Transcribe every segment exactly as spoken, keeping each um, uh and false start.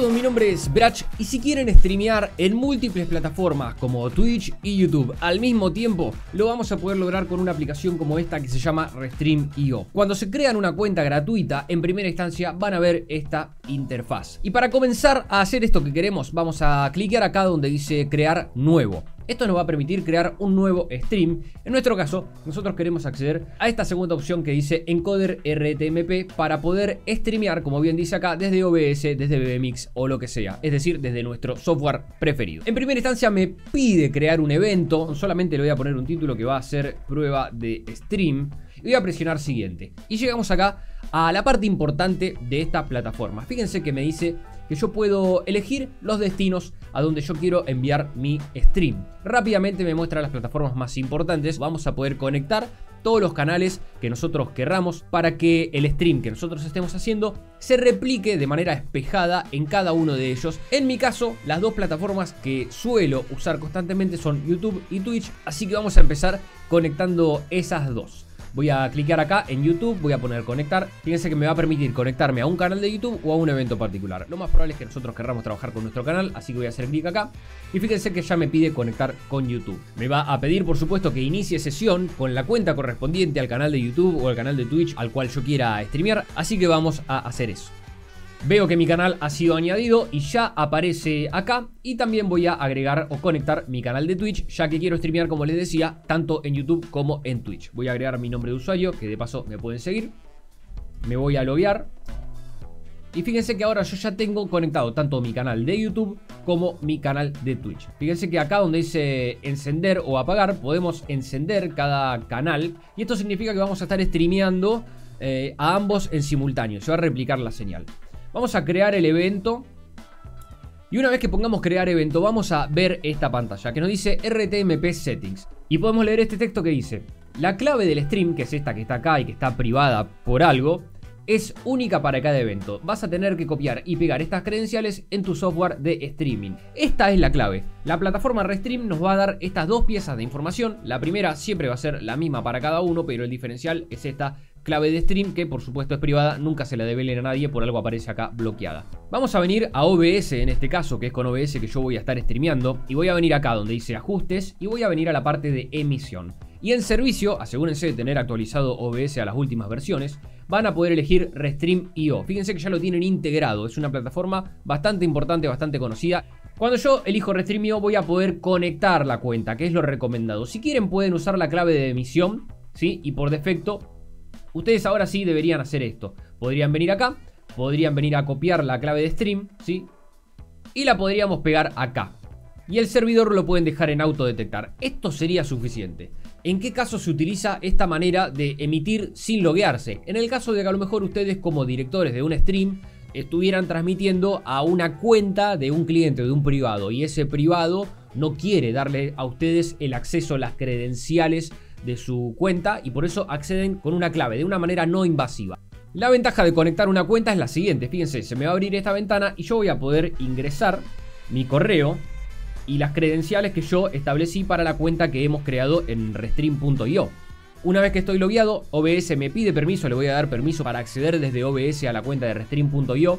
todos, mi nombre es Brach y si quieren streamear en múltiples plataformas como Twitch y YouTube al mismo tiempo, lo vamos a poder lograr con una aplicación como esta que se llama Restream punto i o. Cuando se crean una cuenta gratuita, en primera instancia van a ver esta interfaz. Y para comenzar a hacer esto que queremos, vamos a clicar acá donde dice crear nuevo. Esto nos va a permitir crear un nuevo stream. En nuestro caso, nosotros queremos acceder a esta segunda opción que dice Encoder R T M P para poder streamear, como bien dice acá, desde O B S, desde B B Mix o lo que sea. Es decir, desde nuestro software preferido. En primera instancia me pide crear un evento. Solamente le voy a poner un título que va a ser prueba de stream. Y voy a presionar siguiente. Y llegamos acá a la parte importante de esta plataforma. Fíjense que me dice que yo puedo elegir los destinos a donde yo quiero enviar mi stream. Rápidamente me muestra las plataformas más importantes. Vamos a poder conectar todos los canales que nosotros querramos para que el stream que nosotros estemos haciendo se replique de manera espejada en cada uno de ellos. En mi caso, las dos plataformas que suelo usar constantemente son YouTube y Twitch, así que vamos a empezar conectando esas dos. Voy a clicar acá en YouTube, voy a poner conectar. Fíjense que me va a permitir conectarme a un canal de YouTube o a un evento particular. Lo más probable es que nosotros querramos trabajar con nuestro canal, así que voy a hacer clic acá. Y fíjense que ya me pide conectar con YouTube. Me va a pedir, por supuesto, que inicie sesión con la cuenta correspondiente al canal de YouTube o al canal de Twitch al cual yo quiera streamear. Así que vamos a hacer eso. Veo que mi canal ha sido añadido y ya aparece acá. Y también voy a agregar o conectar mi canal de Twitch, ya que quiero streamear, como les decía, tanto en YouTube como en Twitch. Voy a agregar mi nombre de usuario, que de paso me pueden seguir. Me voy a loguear. Y fíjense que ahora yo ya tengo conectado tanto mi canal de YouTube como mi canal de Twitch. Fíjense que acá donde dice encender o apagar, podemos encender cada canal. Y esto significa que vamos a estar streameando eh, a ambos en simultáneo. Se va a replicar la señal. Vamos a crear el evento. Y una vez que pongamos crear evento, vamos a ver esta pantalla que nos dice R T M P Settings. Y podemos leer este texto que dice: la clave del stream, que es esta que está acá y que está privada por algo, es única para cada evento. Vas a tener que copiar y pegar estas credenciales en tu software de streaming. Esta es la clave. La plataforma Restream nos va a dar estas dos piezas de información. La primera siempre va a ser la misma para cada uno, pero el diferencial es esta clave de stream, que por supuesto es privada, nunca se la develen a nadie, por algo aparece acá bloqueada. Vamos a venir a O B S en este caso, que es con O B S que yo voy a estar streameando, y voy a venir acá donde dice ajustes y voy a venir a la parte de emisión. Y en servicio, asegúrense de tener actualizado O B S a las últimas versiones, van a poder elegir Restream punto i o. Fíjense que ya lo tienen integrado, es una plataforma bastante importante, bastante conocida. Cuando yo elijo Restream punto i o voy a poder conectar la cuenta, que es lo recomendado. Si quieren pueden usar la clave de emisión, ¿sí? Y por defecto ustedes ahora sí deberían hacer esto. Podrían venir acá, podrían venir a copiar la clave de stream, ¿sí? Y la podríamos pegar acá. Y el servidor lo pueden dejar en autodetectar. Esto sería suficiente. ¿En qué caso se utiliza esta manera de emitir sin loguearse? En el caso de que a lo mejor ustedes como directores de un stream estuvieran transmitiendo a una cuenta de un cliente o de un privado, y ese privado no quiere darle a ustedes el acceso a las credenciales de su cuenta y por eso acceden con una clave de una manera no invasiva. La ventaja de conectar una cuenta es la siguiente. Fíjense, se me va a abrir esta ventana y yo voy a poder ingresar mi correo y las credenciales que yo establecí para la cuenta que hemos creado en Restream punto i o. Una vez que estoy logueado, O B S me pide permiso, le voy a dar permiso para acceder desde O B S a la cuenta de Restream punto i o.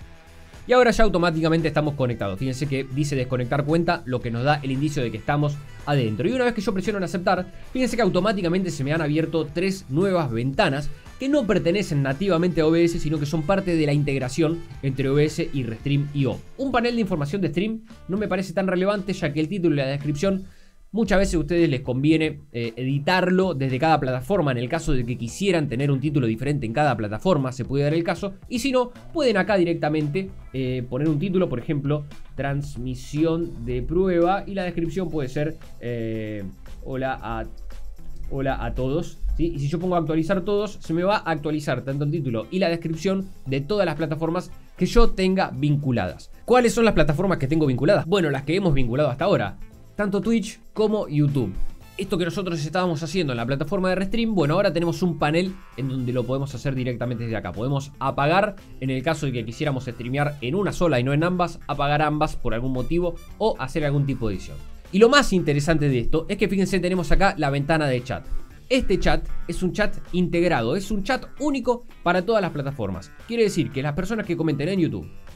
Y ahora ya automáticamente estamos conectados. Fíjense que dice desconectar cuenta, lo que nos da el indicio de que estamos adentro. Y una vez que yo presiono en aceptar, fíjense que automáticamente se me han abierto tres nuevas ventanas que no pertenecen nativamente a O B S, sino que son parte de la integración entre O B S y Restream punto i o. Un panel de información de stream no me parece tan relevante, ya que el título y la descripción muchas veces a ustedes les conviene eh, editarlo desde cada plataforma. En el caso de que quisieran tener un título diferente en cada plataforma, se puede dar el caso. Y si no, pueden acá directamente eh, poner un título, por ejemplo, transmisión de prueba. Y la descripción puede ser eh, hola, a, hola a todos. ¿Sí? Y si yo pongo actualizar todos, se me va a actualizar tanto el título y la descripción de todas las plataformas que yo tenga vinculadas. ¿Cuáles son las plataformas que tengo vinculadas? Bueno, las que hemos vinculado hasta ahora. Tanto Twitch como YouTube. Esto que nosotros estábamos haciendo en la plataforma de Restream, bueno, ahora tenemos un panel en donde lo podemos hacer directamente desde acá. Podemos apagar, en el caso de que quisiéramos streamear en una sola y no en ambas, apagar ambas por algún motivo o hacer algún tipo de edición. Y lo más interesante de esto es que fíjense, tenemos acá la ventana de chat. Este chat es un chat integrado, es un chat único para todas las plataformas. Quiere decir que las personas que comenten en YouTube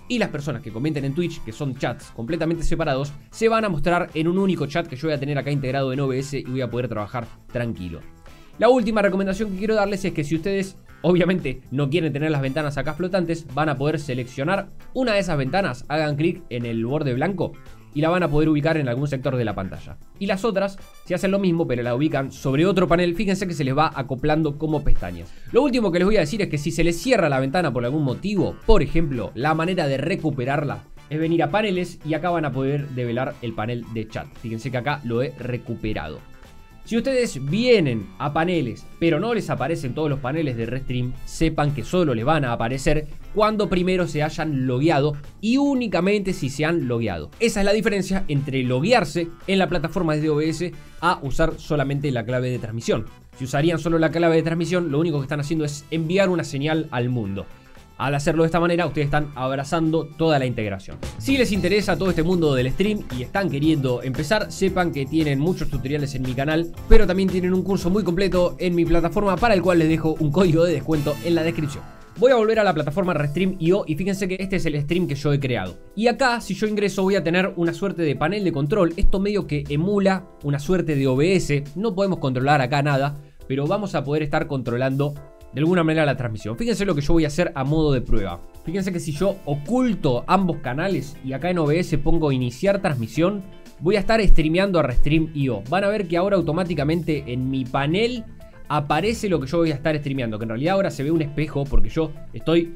y las personas que comenten en Twitch, que son chats completamente separados, se van a mostrar en un único chat que yo voy a tener acá integrado en O B S y voy a poder trabajar tranquilo. La última recomendación que quiero darles es que si ustedes obviamente no quieren tener las ventanas acá flotantes, van a poder seleccionar una de esas ventanas, hagan clic en el borde blanco y la van a poder ubicar en algún sector de la pantalla. Y las otras, si hacen lo mismo pero la ubican sobre otro panel, fíjense que se les va acoplando como pestañas. Lo último que les voy a decir es que si se les cierra la ventana por algún motivo, por ejemplo, la manera de recuperarla es venir a paneles y acá van a poder develar el panel de chat. Fíjense que acá lo he recuperado. Si ustedes vienen a paneles, pero no les aparecen todos los paneles de Restream, sepan que solo les van a aparecer cuando primero se hayan logueado y únicamente si se han logueado. Esa es la diferencia entre loguearse en la plataforma de O B S a usar solamente la clave de transmisión. Si usarían solo la clave de transmisión, lo único que están haciendo es enviar una señal al mundo. Al hacerlo de esta manera, ustedes están abrazando toda la integración. Si les interesa todo este mundo del stream y están queriendo empezar, sepan que tienen muchos tutoriales en mi canal, pero también tienen un curso muy completo en mi plataforma para el cual les dejo un código de descuento en la descripción. Voy a volver a la plataforma Restream punto i o y fíjense que este es el stream que yo he creado. Y acá, si yo ingreso, voy a tener una suerte de panel de control. Esto medio que emula una suerte de O B S. No podemos controlar acá nada, pero vamos a poder estar controlando de alguna manera la transmisión. Fíjense lo que yo voy a hacer a modo de prueba. Fíjense que si yo oculto ambos canales y acá en O B S pongo iniciar transmisión, voy a estar streameando a Restream punto i o. Van a ver que ahora automáticamente en mi panel aparece lo que yo voy a estar streameando, que en realidad ahora se ve un espejo porque yo estoy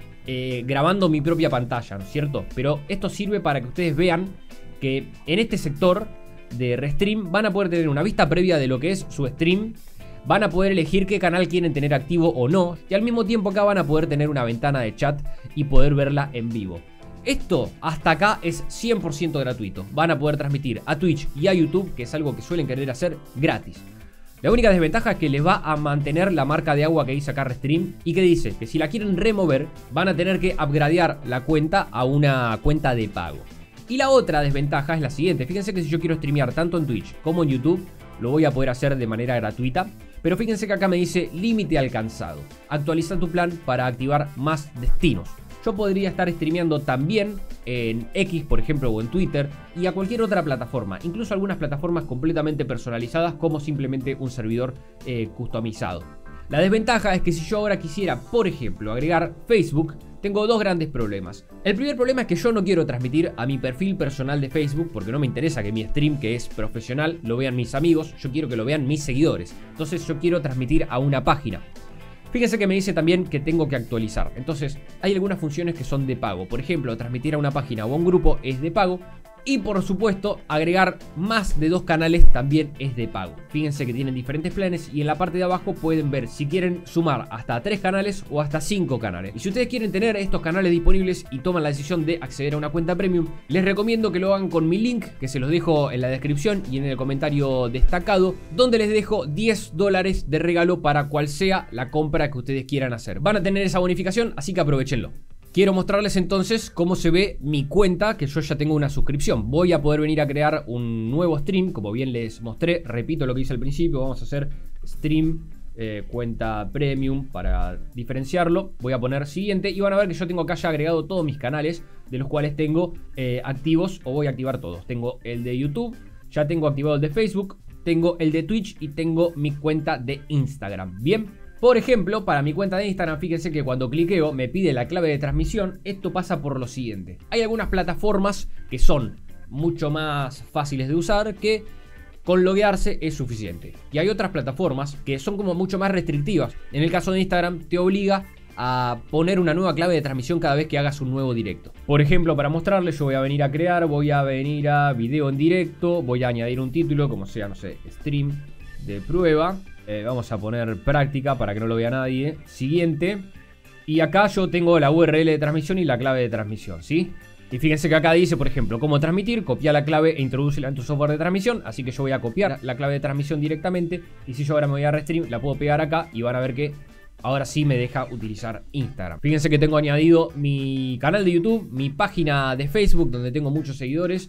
eh, grabando mi propia pantalla, ¿no es cierto? Pero esto sirve para que ustedes vean que en este sector de Restream van a poder tener una vista previa de lo que es su stream. Van a poder elegir qué canal quieren tener activo o no. Y al mismo tiempo acá van a poder tener una ventana de chat y poder verla en vivo. Esto hasta acá es cien por ciento gratuito. Van a poder transmitir a Twitch y a YouTube, que es algo que suelen querer hacer gratis. La única desventaja es que les va a mantener la marca de agua que dice acá Restream y que dice que si la quieren remover van a tener que upgradear la cuenta a una cuenta de pago. Y la otra desventaja es la siguiente. Fíjense que si yo quiero streamear tanto en Twitch como en YouTube, lo voy a poder hacer de manera gratuita. Pero fíjense que acá me dice límite alcanzado. Actualiza tu plan para activar más destinos. Yo podría estar streameando también en X, por ejemplo, o en Twitter y a cualquier otra plataforma. Incluso algunas plataformas completamente personalizadas como simplemente un servidor eh, customizado. La desventaja es que si yo ahora quisiera, por ejemplo, agregar Facebook, tengo dos grandes problemas. El primer problema es que yo no quiero transmitir a mi perfil personal de Facebook porque no me interesa que mi stream, que es profesional, lo vean mis amigos. Yo quiero que lo vean mis seguidores. Entonces yo quiero transmitir a una página. Fíjense que me dice también que tengo que actualizar. Entonces hay algunas funciones que son de pago. Por ejemplo, transmitir a una página o a un grupo es de pago. Y por supuesto, agregar más de dos canales también es de pago. Fíjense que tienen diferentes planes y en la parte de abajo pueden ver si quieren sumar hasta tres canales o hasta cinco canales. Y si ustedes quieren tener estos canales disponibles y toman la decisión de acceder a una cuenta premium, les recomiendo que lo hagan con mi link, que se los dejo en la descripción y en el comentario destacado, donde les dejo diez dólares de regalo para cual sea la compra que ustedes quieran hacer. Van a tener esa bonificación, así que aprovechenlo. Quiero mostrarles entonces cómo se ve mi cuenta, que yo ya tengo una suscripción. Voy a poder venir a crear un nuevo stream, como bien les mostré. Repito lo que hice al principio, vamos a hacer stream, eh, cuenta premium para diferenciarlo. Voy a poner siguiente y van a ver que yo tengo acá ya agregado todos mis canales, de los cuales tengo eh, activos o voy a activar todos. Tengo el de YouTube, ya tengo activado el de Facebook, tengo el de Twitch y tengo mi cuenta de Instagram. Bien. Por ejemplo, para mi cuenta de Instagram, fíjense que cuando cliqueo me pide la clave de transmisión. Esto pasa por lo siguiente. Hay algunas plataformas que son mucho más fáciles de usar, que con loguearse es suficiente. Y hay otras plataformas que son como mucho más restrictivas. En el caso de Instagram te obliga a poner una nueva clave de transmisión cada vez que hagas un nuevo directo. Por ejemplo, para mostrarles, yo voy a venir a crear, voy a venir a video en directo, voy a añadir un título como sea, no sé, stream de prueba. Eh, vamos a poner práctica para que no lo vea nadie. Siguiente. Y acá yo tengo la U R L de transmisión y la clave de transmisión, ¿sí? Y fíjense que acá dice, por ejemplo, cómo transmitir. Copia la clave e introdúcela en tu software de transmisión. Así que yo voy a copiar la clave de transmisión directamente. Y si yo ahora me voy a Restream, la puedo pegar acá y van a ver que ahora sí me deja utilizar Instagram. Fíjense que tengo añadido mi canal de YouTube, mi página de Facebook, donde tengo muchos seguidores,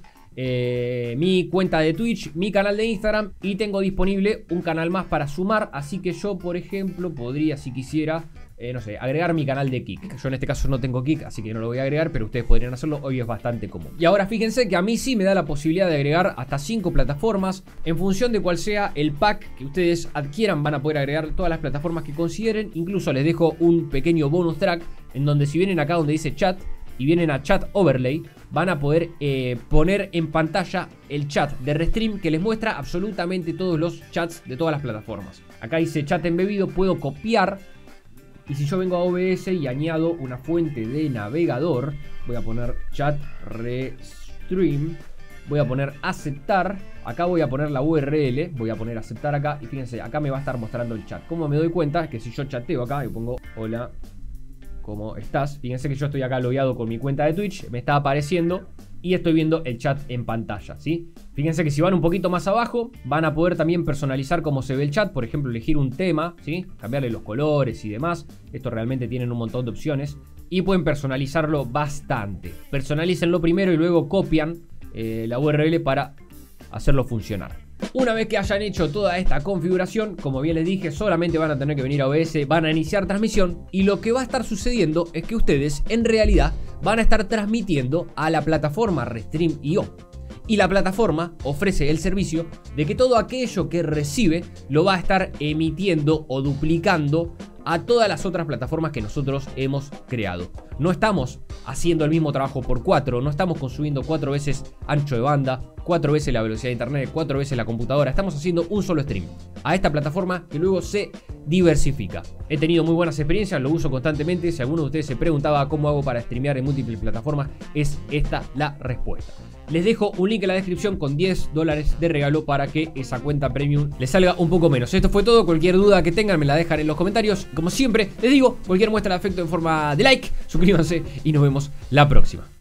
Eh, mi cuenta de Twitch, mi canal de Instagram y tengo disponible un canal más para sumar. Así que yo, por ejemplo, podría, si quisiera, eh, no sé, agregar mi canal de Kick. Yo en este caso no tengo Kick, así que no lo voy a agregar, pero ustedes podrían hacerlo, hoy es bastante común. Y ahora fíjense que a mí sí me da la posibilidad de agregar hasta cinco plataformas. En función de cuál sea el pack que ustedes adquieran, van a poder agregar todas las plataformas que consideren. Incluso les dejo un pequeño bonus track en donde si vienen acá donde dice chat y vienen a chat overlay, van a poder eh, poner en pantalla el chat de Restream que les muestra absolutamente todos los chats de todas las plataformas. Acá dice chat embebido, puedo copiar. Y si yo vengo a O B S y añado una fuente de navegador, voy a poner chat Restream, voy a poner aceptar, acá voy a poner la U R L, voy a poner aceptar acá y fíjense, acá me va a estar mostrando el chat. Como me doy cuenta que si yo chateo acá y pongo hola, ¿cómo estás? Fíjense que yo estoy acá logueado con mi cuenta de Twitch, me está apareciendo y estoy viendo el chat en pantalla, ¿sí? Fíjense que si van un poquito más abajo, van a poder también personalizar cómo se ve el chat. Por ejemplo, elegir un tema, ¿sí? Cambiarle los colores y demás. Esto realmente tienen un montón de opciones y pueden personalizarlo bastante. Personalícenlo primero y luego copian eh, la U R L para hacerlo funcionar. Una vez que hayan hecho toda esta configuración, como bien les dije, solamente van a tener que venir a O B S, van a iniciar transmisión y lo que va a estar sucediendo es que ustedes en realidad van a estar transmitiendo a la plataforma Restream punto i o. Y la plataforma ofrece el servicio de que todo aquello que recibe lo va a estar emitiendo o duplicando a todas las otras plataformas que nosotros hemos creado. No estamos haciendo el mismo trabajo por cuatro, no estamos consumiendo cuatro veces ancho de banda, cuatro veces la velocidad de internet, cuatro veces la computadora. Estamos haciendo un solo stream a esta plataforma que luego se diversifica. He tenido muy buenas experiencias, lo uso constantemente. Si alguno de ustedes se preguntaba cómo hago para streamear en múltiples plataformas, es esta la respuesta. Les dejo un link en la descripción con diez dólares de regalo para que esa cuenta premium les salga un poco menos. Esto fue todo. Cualquier duda que tengan me la dejan en los comentarios. Como siempre les digo, cualquier muestra de afecto en forma de like, suscríbanse y nos vemos la próxima.